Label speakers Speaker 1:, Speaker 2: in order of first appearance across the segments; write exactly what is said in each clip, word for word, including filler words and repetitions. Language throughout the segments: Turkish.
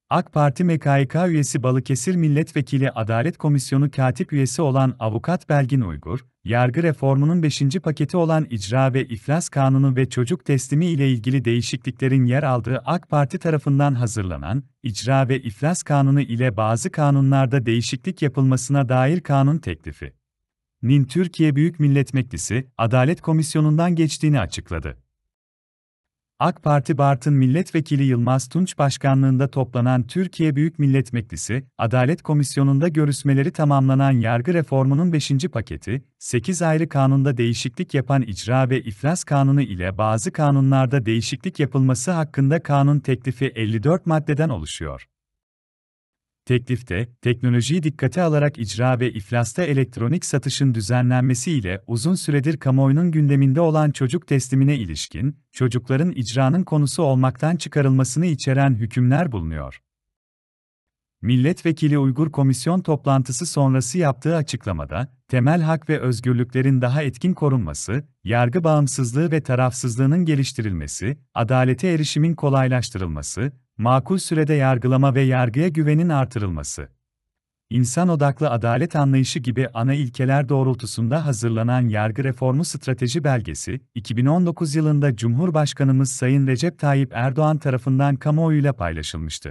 Speaker 1: AK Parti M K Y K üyesi Balıkesir Milletvekili Adalet Komisyonu Katip Üyesi olan Avukat Belgin Uygur, yargı reformunun beşinci paketi olan İcra ve İflas Kanunu ve çocuk teslimi ile ilgili değişikliklerin yer aldığı AK Parti tarafından hazırlanan, İcra ve İflas Kanunu ile bazı kanunlarda değişiklik yapılmasına dair kanun teklifi nin Türkiye Büyük Millet Meclisi, Adalet Komisyonu'ndan geçtiğini açıkladı. AK Parti Bartın Milletvekili Yılmaz Tunç başkanlığında toplanan Türkiye Büyük Millet Meclisi, Adalet Komisyonu'nda görüşmeleri tamamlanan yargı reformunun beşinci paketi, sekiz ayrı kanunda değişiklik yapan İcra ve İflas Kanunu ile bazı kanunlarda değişiklik yapılması hakkında kanun teklifi elli dört maddeden oluşuyor. Teklifte, teknolojiyi dikkate alarak icra ve iflasta elektronik satışın düzenlenmesi ile uzun süredir kamuoyunun gündeminde olan çocuk teslimine ilişkin, çocukların icranın konusu olmaktan çıkarılmasını içeren hükümler bulunuyor. Milletvekili Uygur komisyon toplantısı sonrası yaptığı açıklamada, temel hak ve özgürlüklerin daha etkin korunması, yargı bağımsızlığı ve tarafsızlığının geliştirilmesi, adalete erişimin kolaylaştırılması, makul sürede yargılama ve yargıya güvenin artırılması, İnsan odaklı adalet anlayışı gibi ana ilkeler doğrultusunda hazırlanan yargı reformu strateji belgesi, iki bin on dokuz yılında Cumhurbaşkanımız Sayın Recep Tayyip Erdoğan tarafından kamuoyuyla paylaşılmıştı.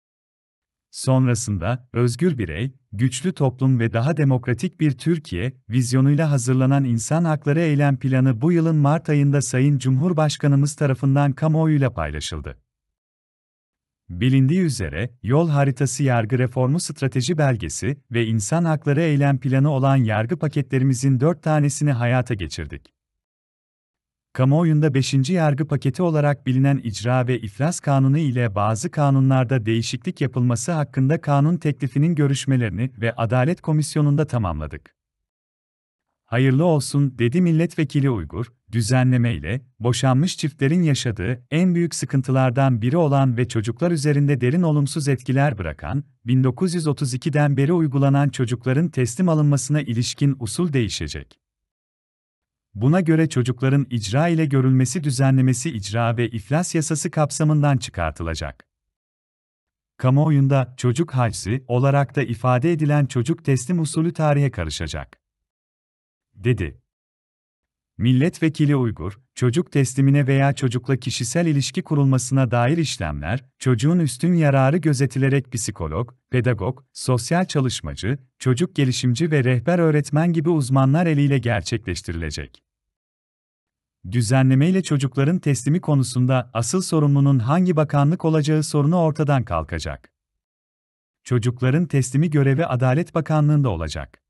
Speaker 1: Sonrasında, özgür birey, güçlü toplum ve daha demokratik bir Türkiye vizyonuyla hazırlanan İnsan Hakları Eylem Planı bu yılın Mart ayında Sayın Cumhurbaşkanımız tarafından kamuoyuyla paylaşıldı. Bilindiği üzere, yol haritası yargı reformu strateji belgesi ve İnsan Hakları Eylem Planı olan yargı paketlerimizin dört tanesini hayata geçirdik. Kamuoyunda beşinci yargı paketi olarak bilinen İcra ve İflas Kanunu ile bazı kanunlarda değişiklik yapılması hakkında kanun teklifinin görüşmelerini ve Adalet Komisyonu'nda tamamladık. Hayırlı olsun, dedi Milletvekili Uygur, düzenleme ile, boşanmış çiftlerin yaşadığı en büyük sıkıntılardan biri olan ve çocuklar üzerinde derin olumsuz etkiler bırakan, bin dokuz yüz otuz ikiden beri uygulanan çocukların teslim alınmasına ilişkin usul değişecek. Buna göre çocukların icra ile görülmesi düzenlemesi İcra ve İflas Yasası kapsamından çıkartılacak. Kamuoyunda çocuk haczi olarak da ifade edilen çocuk teslim usulü tarihe karışacak, dedi. Milletvekili Uygur, çocuk teslimine veya çocukla kişisel ilişki kurulmasına dair işlemler, çocuğun üstün yararı gözetilerek psikolog, pedagog, sosyal çalışmacı, çocuk gelişimci ve rehber öğretmen gibi uzmanlar eliyle gerçekleştirilecek. Düzenlemeyle çocukların teslimi konusunda asıl sorumlunun hangi bakanlık olacağı sorunu ortadan kalkacak. Çocukların teslimi görevi Adalet Bakanlığı'nda olacak.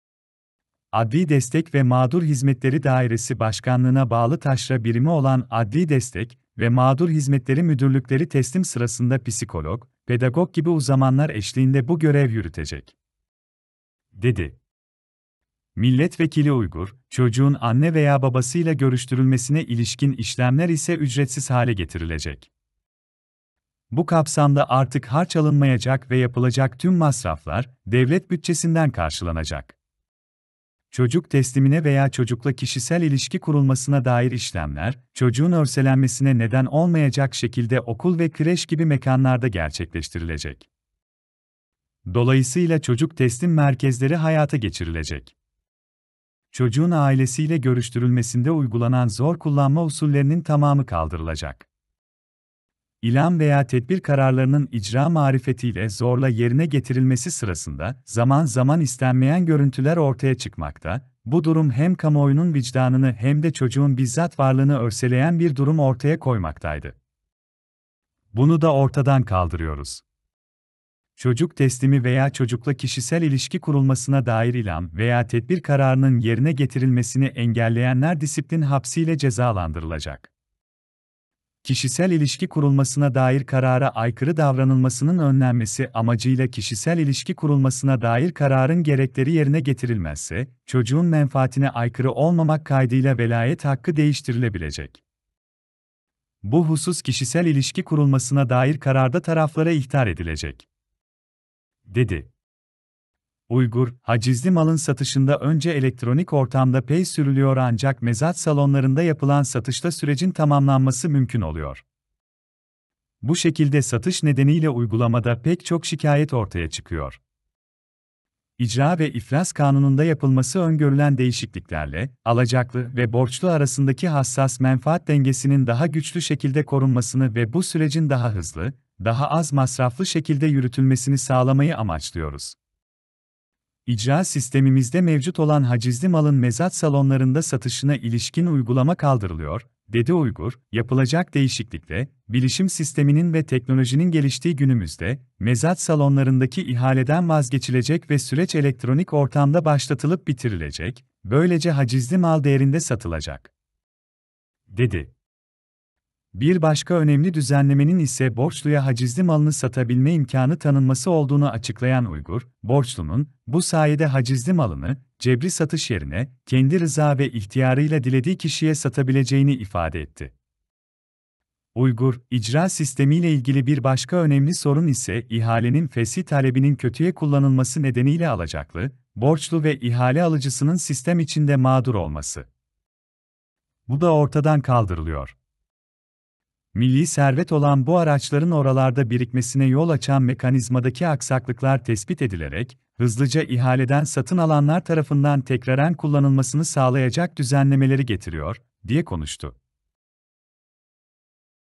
Speaker 1: Adli Destek ve Mağdur Hizmetleri Dairesi Başkanlığı'na bağlı taşra birimi olan Adli Destek ve Mağdur Hizmetleri Müdürlükleri teslim sırasında psikolog, pedagog gibi uzmanlar eşliğinde bu görev yürütecek, dedi. Milletvekili Uygur, çocuğun anne veya babasıyla görüştürülmesine ilişkin işlemler ise ücretsiz hale getirilecek. Bu kapsamda artık harç alınmayacak ve yapılacak tüm masraflar devlet bütçesinden karşılanacak. Çocuk teslimine veya çocukla kişisel ilişki kurulmasına dair işlemler, çocuğun örselenmesine neden olmayacak şekilde okul ve kreş gibi mekanlarda gerçekleştirilecek. Dolayısıyla çocuk teslim merkezleri hayata geçirilecek. Çocuğun ailesiyle görüştürülmesinde uygulanan zor kullanma usullerinin tamamı kaldırılacak. İlam veya tedbir kararlarının icra marifetiyle zorla yerine getirilmesi sırasında zaman zaman istenmeyen görüntüler ortaya çıkmakta, bu durum hem kamuoyunun vicdanını hem de çocuğun bizzat varlığını örseleyen bir durum ortaya koymaktaydı. Bunu da ortadan kaldırıyoruz. Çocuk teslimi veya çocukla kişisel ilişki kurulmasına dair ilam veya tedbir kararının yerine getirilmesini engelleyenler disiplin hapsiyle cezalandırılacak. Kişisel ilişki kurulmasına dair karara aykırı davranılmasının önlenmesi amacıyla kişisel ilişki kurulmasına dair kararın gerekleri yerine getirilmezse, çocuğun menfaatine aykırı olmamak kaydıyla velayet hakkı değiştirilebilecek. Bu husus kişisel ilişki kurulmasına dair kararda taraflara ihtar edilecek, dedi. Uygur, hacizli malın satışında önce elektronik ortamda pey sürülüyor ancak mezat salonlarında yapılan satışta sürecin tamamlanması mümkün oluyor. Bu şekilde satış nedeniyle uygulamada pek çok şikayet ortaya çıkıyor. İcra ve iflas kanununda yapılması öngörülen değişikliklerle, alacaklı ve borçlu arasındaki hassas menfaat dengesinin daha güçlü şekilde korunmasını ve bu sürecin daha hızlı, daha az masraflı şekilde yürütülmesini sağlamayı amaçlıyoruz. İcra sistemimizde mevcut olan hacizli malın mezat salonlarında satışına ilişkin uygulama kaldırılıyor, dedi Uygur. Yapılacak değişiklikle, bilişim sisteminin ve teknolojinin geliştiği günümüzde, mezat salonlarındaki ihaleden vazgeçilecek ve süreç elektronik ortamda başlatılıp bitirilecek, böylece hacizli mal değerinde satılacak, dedi. Bir başka önemli düzenlemenin ise borçluya hacizli malını satabilme imkanı tanınması olduğunu açıklayan Uygur, borçlunun, bu sayede hacizli malını, cebri satış yerine, kendi rıza ve ihtiyarıyla dilediği kişiye satabileceğini ifade etti. Uygur, icra sistemiyle ilgili bir başka önemli sorun ise ihalenin fesih talebinin kötüye kullanılması nedeniyle alacaklı, borçlu ve ihale alıcısının sistem içinde mağdur olması. Bu da ortadan kaldırılıyor. Milli servet olan bu araçların oralarda birikmesine yol açan mekanizmadaki aksaklıklar tespit edilerek, hızlıca ihaleden satın alanlar tarafından tekraren kullanılmasını sağlayacak düzenlemeleri getiriyor, diye konuştu.